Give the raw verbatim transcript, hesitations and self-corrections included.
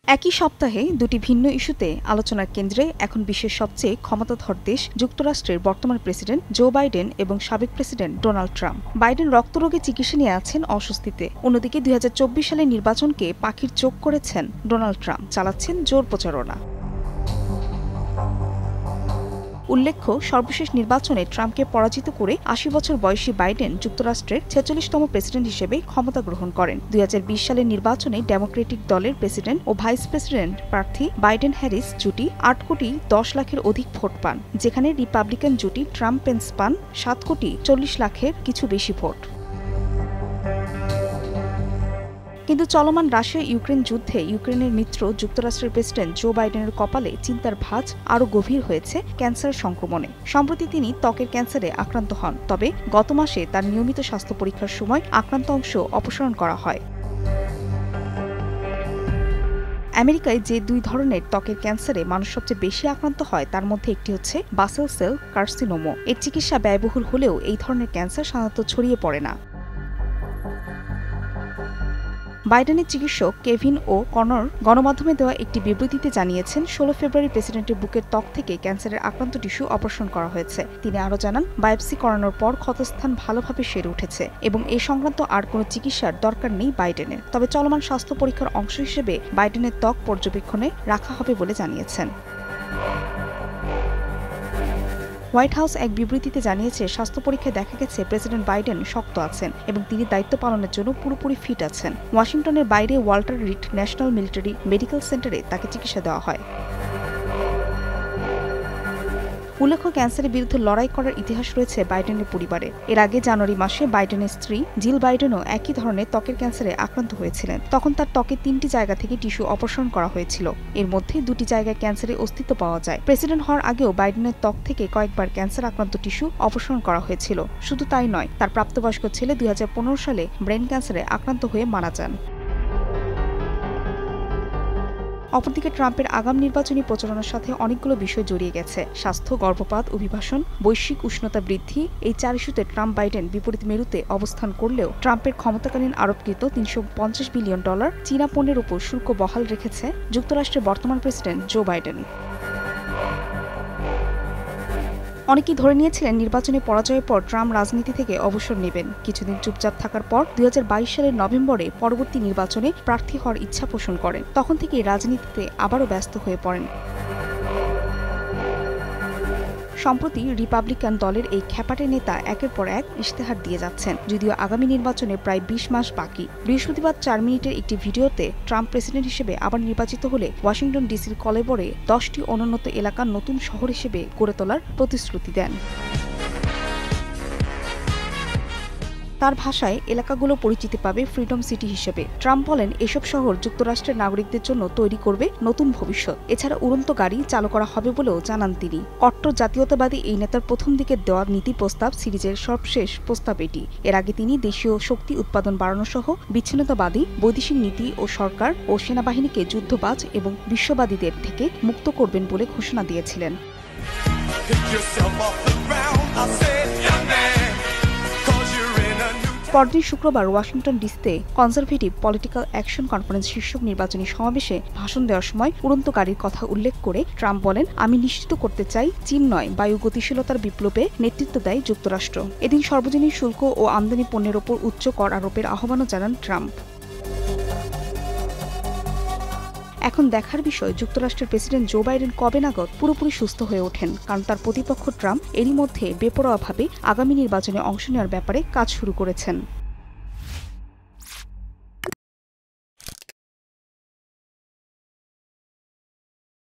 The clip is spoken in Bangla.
একই সপ্তাহে দুটি ভিন্ন ইস্যুতে আলোচনার কেন্দ্রে এখন বিশ্বের সবচেয়ে ক্ষমতাধর দেশ যুক্তরাষ্ট্রের বর্তমান প্রেসিডেন্ট জো বাইডেন এবং সাবেক প্রেসিডেন্ট ডোনাল্ড ট্রাম্প। বাইডেন রক্তরোগে চিকিৎসা নিয়ে আছেন অস্বস্তিতে। অন্যদিকে দুই হাজার চব্বিশ সালের নির্বাচনকে পাখির চোখ করেছেন ডোনাল্ড ট্রাম্প, চালাচ্ছেন জোর প্রচারণা। উল্লেখ্য, সর্বশেষ নির্বাচনে ট্রাম্পকে পরাজিত করে আশি বছর বয়সী বাইডেন যুক্তরাষ্ট্রের ছেচল্লিশতম প্রেসিডেন্ট হিসেবে ক্ষমতা গ্রহণ করেন। দুই হাজার বিশ সালের নির্বাচনে ডেমোক্রেটিক দলের প্রেসিডেন্ট ও ভাইস প্রেসিডেন্ট প্রার্থী বাইডেন হ্যারিস জুটি আট কোটি দশ লাখের অধিক ভোট পান, যেখানে রিপাবলিকান জুটি ট্রাম্প পেন্স পান সাত কোটি চল্লিশ লাখের কিছু বেশি ভোট। কিন্তু চলমান রাশিয়া ইউক্রেন যুদ্ধে ইউক্রেনের মিত্র যুক্তরাষ্ট্রের প্রেসিডেন্ট জো বাইডেনের কপালে চিন্তার ভাঁজ আরও গভীর হয়েছে ক্যান্সার সংক্রমণে। সম্প্রতি তিনি ত্বকের ক্যান্সারে আক্রান্ত হন, তবে গত মাসে তার নিয়মিত স্বাস্থ্য পরীক্ষার সময় আক্রান্ত অংশ অপসারণ করা হয়। আমেরিকায় যে দুই ধরনের ত্বকের ক্যান্সারে মানুষ সবচেয়ে বেশি আক্রান্ত হয় তার মধ্যে একটি হচ্ছে বাসেল সেল কার্সিনোমা। এর চিকিৎসা ব্যয়বহুল হলেও এই ধরনের ক্যান্সার সাধারণত ছড়িয়ে পড়ে না। বাইডেনের চিকিৎসক কেভিন ও কনর গণমাধ্যমে দেওয়া একটি বিবৃতিতে জানিয়েছেন, ষোলো ফেব্রুয়ারি প্রেসিডেন্টের বুকের ত্বক থেকে ক্যান্সারের আক্রান্ত টিস্যু অপারেশন করা হয়েছে। তিনি আরও জানান, বায়োপসি করানোর পর ক্ষতস্থান ভালোভাবে সেরে উঠেছে এবং এ সংক্রান্ত আর কোনো চিকিৎসার দরকার নেই বাইডেনের। তবে চলমান স্বাস্থ্য পরীক্ষার অংশ হিসেবে বাইডেনের ত্বক পর্যবেক্ষণে রাখা হবে বলে জানিয়েছেন। হোয়াইট হাউস এক বিবৃতিতে জানিয়েছে, স্বাস্থ্য পরীক্ষায় দেখা গেছে প্রেসিডেন্ট বাইডেন শক্ত আছেন এবং তিনি দায়িত্ব পালনের জন্য পুরোপুরি ফিট আছেন। ওয়াশিংটনের বাইরে Walter Reed National Military Medical সেন্টারে তাকে চিকিৎসা দেওয়া হয়। উল্লেখ্য, ক্যান্সারের বিরুদ্ধে লড়াই করার ইতিহাস রয়েছে বাইডেনের পরিবারে। এর আগে জানুয়ারি মাসে বাইডেনের স্ত্রী জিল বাইডেনও একই ধরনের ত্বকের ক্যান্সারে আক্রান্ত হয়েছিলেন। তখন তার ত্বকের তিনটি জায়গা থেকে টিস্যু অপসারণ করা হয়েছিল। এর মধ্যে দুটি জায়গায় ক্যান্সারের অস্তিত্ব পাওয়া যায়। প্রেসিডেন্ট হওয়ার আগেও বাইডেনের ত্বক থেকে কয়েকবার ক্যান্সার আক্রান্ত টিস্যু অপসারণ করা হয়েছিল। শুধু তাই নয়, তার প্রাপ্তবয়স্ক ছেলে দুই হাজার পনেরো সালে ব্রেন ক্যান্সারে আক্রান্ত হয়ে মারা যান। অপরদিকে ট্রাম্পের আগাম নির্বাচনী প্রচারণার সাথে অনেকগুলো বিষয় জড়িয়ে গেছে। স্বাস্থ্য, গর্ভপাত, অভিবাসন, বৈশ্বিক উষ্ণতা বৃদ্ধি, এই চার ইস্যুতে ট্রাম্প বাইডেন বিপরীত মেরুতে অবস্থান করলেও ট্রাম্পের ক্ষমতাকালীন আরোপকৃত তিনশো পঞ্চাশ বিলিয়ন ডলার চীনা পণ্যের উপর শুল্ক বহাল রেখেছে যুক্তরাষ্ট্রের বর্তমান প্রেসিডেন্ট জো বাইডেন। অনেকেই ধরে নিয়েছিলেন নির্বাচনে পরাজয়ের পর ট্রাম্প রাজনীতি থেকে অবসর নেবেন। কিছুদিন চুপচাপ থাকার পর দুই হাজার বাইশ সালের নভেম্বরে পরবর্তী নির্বাচনে প্রার্থী হওয়ার ইচ্ছা পোষণ করেন। তখন থেকেই রাজনীতিতে আবারও ব্যস্ত হয়ে পড়েন। সম্প্রতি রিপাবলিকান দলের এই খ্যাপাটে নেতা একের পর এক ইশতেহার দিয়ে যাচ্ছেন, যদিও আগামী নির্বাচনে প্রায় বিশ মাস বাকি। বৃহস্পতিবার চার মিনিটের একটি ভিডিওতে ট্রাম্প প্রেসিডেন্ট হিসেবে আবার নির্বাচিত হলে ওয়াশিংটন ডিসির কলেবরে দশটি অনুন্নত এলাকার নতুন শহর হিসেবে গড়ে তোলার প্রতিশ্রুতি দেন। তার ভাষায় এলাকাগুলো পরিচিতি পাবে ফ্রিডম সিটি হিসেবে। ট্রাম্প বলেন, এসব শহর যুক্তরাষ্ট্রের নাগরিকদের জন্য তৈরি করবে নতুন ভবিষ্যৎ। এছাড়া উড়ন্ত গাড়ি চালু করা হবে বলেও জানান তিনি। কট্টর জাতীয়তাবাদী এই নেতার প্রথম দিকের দেওয়া নীতি প্রস্তাব সিরিজের সর্বশেষ প্রস্তাব এটি। এর আগে তিনি দেশীয় শক্তি উৎপাদন বাড়ানো সহ বিচ্ছিন্নতাবাদী, বৈদেশিক নীতি ও সরকার ও সেনাবাহিনীকে যুদ্ধবাজ এবং বিশ্ববাদীদের থেকে মুক্ত করবেন বলে ঘোষণা দিয়েছিলেন। পরদিন শুক্রবার ওয়াশিংটন ডিসিতে কনজারভেটিভ পলিটিক্যাল অ্যাকশন কনফারেন্স শীর্ষক নির্বাচনী সমাবেশে ভাষণ দেওয়ার সময় উড়ন্ত গাড়ির কথা উল্লেখ করে ট্রাম্প বলেন, আমি নিশ্চিত করতে চাই চীন নয়, বায়ু গতিশীলতার বিপ্লবে নেতৃত্ব দেয় যুক্তরাষ্ট্র। এদিন সর্বজনীন শুল্ক ও আমদানি পণ্যের ওপর উচ্চ কর আরোপের আহ্বানও জানান ট্রাম্প। এখন দেখার বিষয় যুক্তরাষ্ট্রের প্রেসিডেন্ট জো বাইডেন কবে নাগাদ পুরোপুরি সুস্থ হয়ে ওঠেন, কারণ তার প্রতিপক্ষ ট্রাম্প এরই মধ্যে বেপরোয়াভাবে আগামী নির্বাচনে অংশ নেওয়ার ব্যাপারে কাজ শুরু করেছেন।